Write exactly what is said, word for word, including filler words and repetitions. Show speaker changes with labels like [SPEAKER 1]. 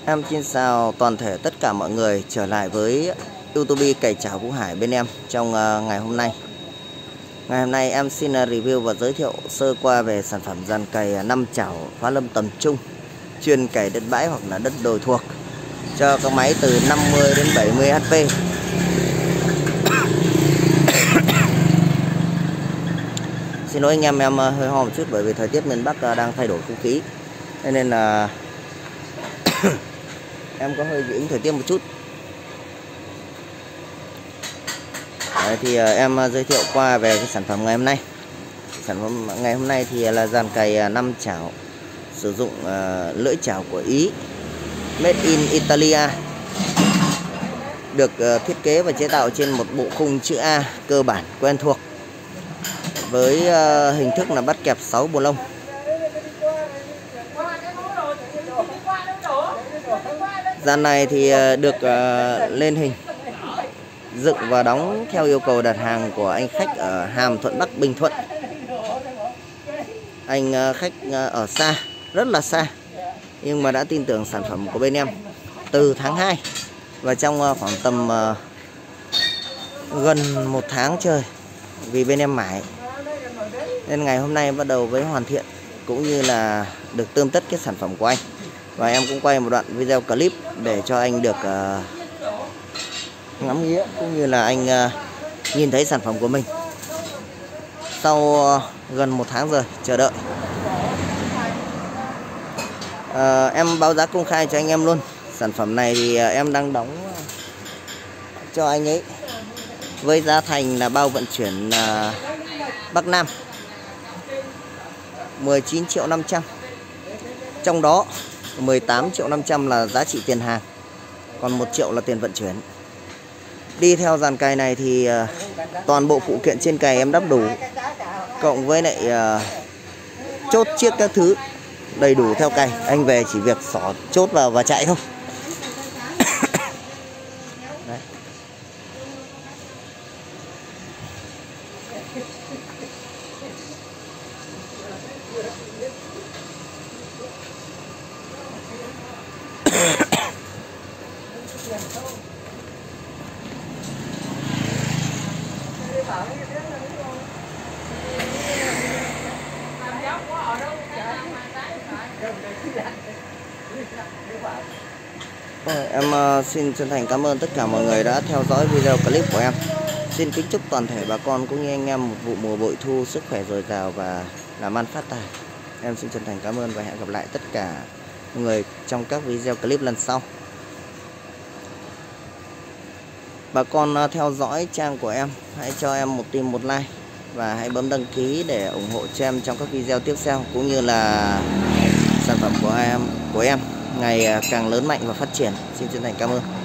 [SPEAKER 1] Em xin chào toàn thể tất cả mọi người trở lại với YouTube Cày Chảo Vũ Hải bên em trong uh, ngày hôm nay. Ngày hôm nay em xin uh, review và giới thiệu sơ qua về sản phẩm dàn cày năm chảo phá lâm tầm trung, chuyên cày đất bãi hoặc là đất đồi thuộc, cho các máy từ năm mươi đến bảy mươi H P. Xin lỗi anh em, em uh, hơi ho một chút bởi vì thời tiết miền Bắc uh, đang thay đổi không khí, nên là em có hơi dị ứng thời tiết một chút. Đấy, thì uh, em uh, giới thiệu qua về cái sản phẩm ngày hôm nay. Sản phẩm ngày hôm nay thì là dàn cày uh, năm chảo sử dụng uh, lưỡi chảo của Ý, made in Italia, được uh, thiết kế và chế tạo trên một bộ khung chữ A cơ bản quen thuộc, với uh, hình thức là bắt kẹp sáu bùa lông. Dàn này thì được uh, lên hình, dựng và đóng theo yêu cầu đặt hàng của anh khách ở Hàm Thuận Bắc, Bình Thuận. Anh uh, khách uh, ở xa, rất là xa, nhưng mà đã tin tưởng sản phẩm của bên em từ tháng hai. Và trong uh, khoảng tầm uh, gần một tháng trời vì bên em mãi, nên ngày hôm nay bắt đầu với hoàn thiện cũng như là được tươm tất cái sản phẩm của anh. Và em cũng quay một đoạn video clip để cho anh được uh, ngắm nghía cũng như là anh uh, nhìn thấy sản phẩm của mình sau uh, gần một tháng rồi chờ đợi. uh, Em báo giá công khai cho anh em luôn. Sản phẩm này thì uh, em đang đóng uh, cho anh ấy với giá thành là bao vận chuyển uh, Bắc Nam mười chín triệu năm trăm. Trong đó mười tám triệu năm trăm là giá trị tiền hàng, còn một triệu là tiền vận chuyển. Đi theo dàn cày này thì uh, toàn bộ phụ kiện trên cày em đắp đủ, cộng với lại uh, chốt chiếc các thứ đầy đủ theo cày. Anh về chỉ việc xỏ chốt vào và chạy thôi. Đấy. Em uh, xin chân thành cảm ơn tất cả mọi người đã theo dõi video clip của em. Xin kính chúc toàn thể bà con cũng như anh em một vụ mùa bội thu sức khỏe dồi dào và làm ăn phát tài. Em xin chân thành cảm ơn và hẹn gặp lại tất cả mọi người trong các video clip lần sau. Bà con uh, theo dõi trang của em, hãy cho em một tim một like và hãy bấm đăng ký để ủng hộ cho em trong các video tiếp theo, cũng như là sản phẩm của em của em ngày càng lớn mạnh và phát triển. Xin chân thành cảm ơn.